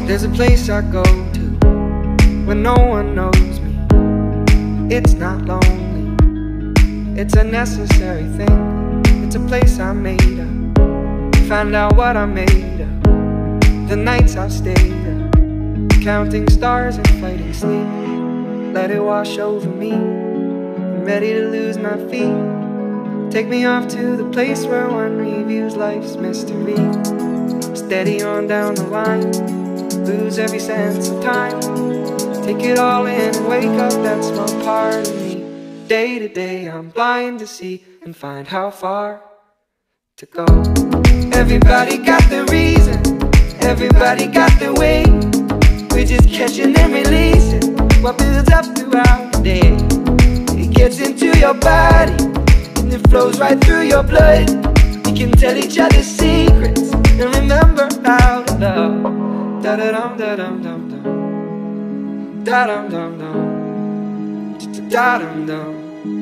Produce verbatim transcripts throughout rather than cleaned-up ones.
There's a place I go to when no one knows me. It's not lonely, it's a necessary thing. It's a place I made up, find out what I made of. The nights I've stayed up, counting stars and fighting sleep. Let it wash over me, I'm ready to lose my feet. Take me off to the place where one reviews life's mystery. Steady on down the line, lose every sense of time. Take it all in and wake up that small part of me. Day to day I'm blind to see and find how far to go. Everybody got their reason, everybody got their way. We're just catching and releasing what builds up throughout the day. It gets into your body and it flows right through your blood. We can tell each other secrets and remember how to love. Da da dum da dum dum dum, da dum dum dum, da dum dum,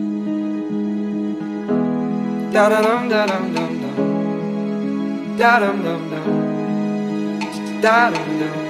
da da dum da dum dum dum, da dum dum dum, da dum dum.